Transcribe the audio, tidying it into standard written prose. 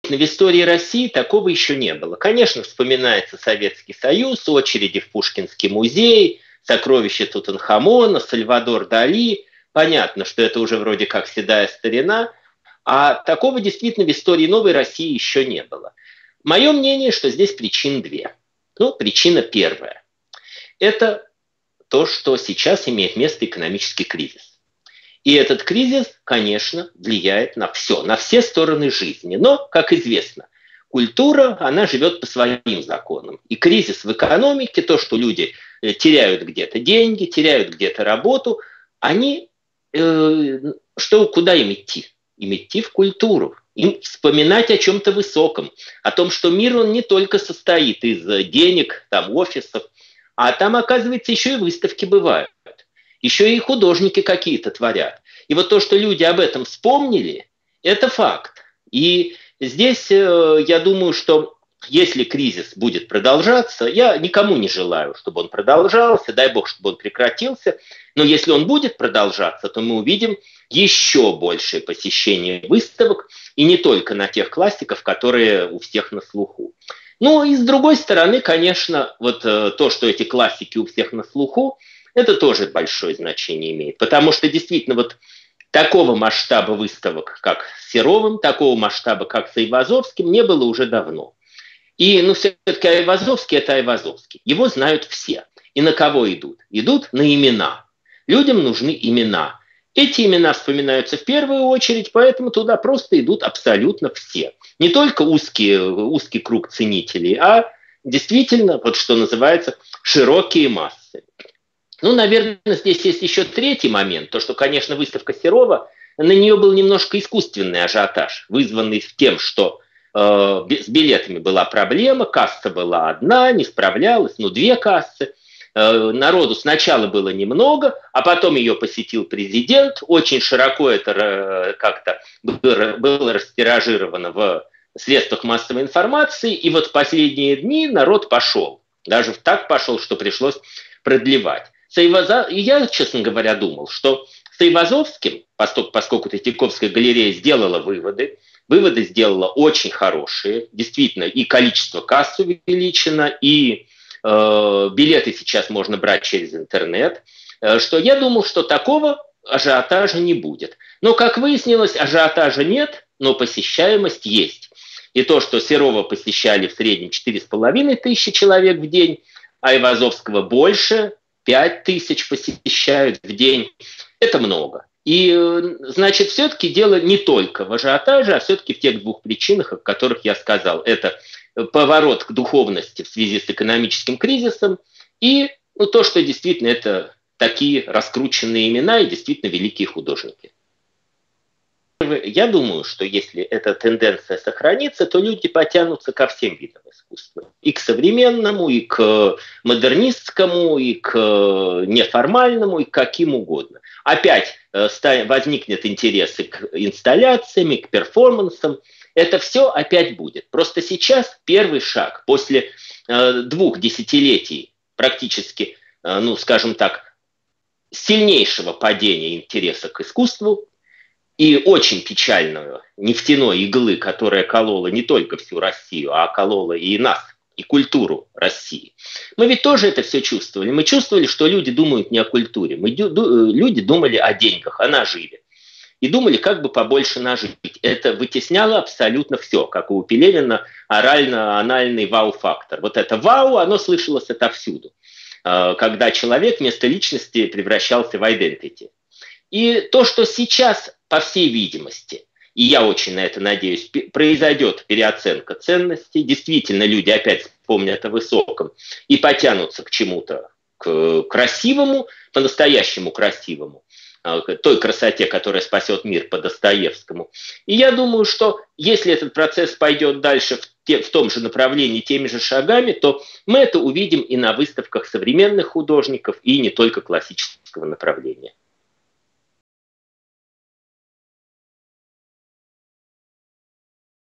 в истории России такого еще не было. Конечно, вспоминается Советский Союз, очереди в Пушкинский музей, сокровища Тутанхамона, Сальвадор Дали. Понятно, что это уже вроде как седая старина, а такого действительно в истории новой России еще не было. Мое мнение, что здесь причин две. Причина первая. Это то, что сейчас имеет место экономический кризис. И этот кризис, конечно, влияет на все стороны жизни. Но, как известно, культура, она живет по своим законам. И кризис в экономике, то, что люди теряют где-то деньги, теряют где-то работу, куда им идти? Им идти в культуру, им вспоминать о чем-то высоком, о том, что мир, он не только состоит из денег, офисов, а там, оказывается, еще и выставки бывают, еще и художники какие-то творят. И вот то, что люди об этом вспомнили, это факт. И здесь я думаю, что если кризис будет продолжаться, я никому не желаю, чтобы он продолжался, дай бог, чтобы он прекратился, но если он будет продолжаться, то мы увидим еще большее посещение выставок, и не только на тех классиков, которые у всех на слуху. И с другой стороны, конечно, то, что эти классики у всех на слуху, это тоже большое значение имеет, потому что действительно такого масштаба выставок, как с Серовым, такого масштаба, как с Айвазовским, не было уже давно. И, все-таки Айвазовский – это Айвазовский. Его знают все. И на кого идут? Идут на имена. Людям нужны имена. Эти имена вспоминаются в первую очередь, поэтому туда просто идут абсолютно все. Не только узкий круг ценителей, а действительно, что называется, широкие массы. Наверное, здесь есть еще третий момент. То, что, конечно, выставка Серова, на нее был немножко искусственный ажиотаж, вызванный тем, что с билетами была проблема, касса была одна, не справлялась, две кассы. Народу сначала было немного, а потом ее посетил президент. Очень широко это как-то было растиражировано в средствах массовой информации. И в последние дни народ пошел. Даже так пошел, что пришлось продлевать. И я, честно говоря, думал, что с Айвазовским, поскольку Третьяковская галерея сделала выводы сделала очень хорошие. Действительно, и количество касс увеличено, и билеты сейчас можно брать через интернет. Что я думал, что такого ажиотажа не будет. Но, как выяснилось, ажиотажа нет, но посещаемость есть. И то, что Серова посещали в среднем 4500 человек в день, а Айвазовского больше, 5000 посещают в день, это много. И, значит, все-таки дело не только в ажиотаже, а все-таки в тех двух причинах, о которых я сказал. Это поворот к духовности в связи с экономическим кризисом и то, что действительно это такие раскрученные имена и действительно великие художники. Я думаю, что если эта тенденция сохранится, то люди потянутся ко всем видам искусства. И к современному, и к модернистскому, и к неформальному, и к каким угодно. Опять возникнет интерес и к инсталляциям, и к перформансам. Это все опять будет. Просто сейчас первый шаг после 2 десятилетий практически, скажем так, сильнейшего падения интереса к искусству, и очень печальную нефтяной иглы, которая колола не только всю Россию, а колола и нас, и культуру России. Мы ведь тоже это все чувствовали. Мы чувствовали, что люди думают не о культуре. Люди думали о деньгах, о наживе. И думали, как бы побольше нажить. Это вытесняло абсолютно все, как у Пелевина орально-анальный вау-фактор. Это вау, оно слышалось отовсюду. Когда человек вместо личности превращался в identity. И то, что сейчас, по всей видимости, и я очень на это надеюсь, произойдет переоценка ценностей, действительно люди опять вспомнят о высоком и потянутся к чему-то к красивому, по-настоящему красивому, к той красоте, которая спасет мир по Достоевскому. И я думаю, что если этот процесс пойдет дальше в том же направлении, теми же шагами, то мы это увидим и на выставках современных художников, и не только классического направления.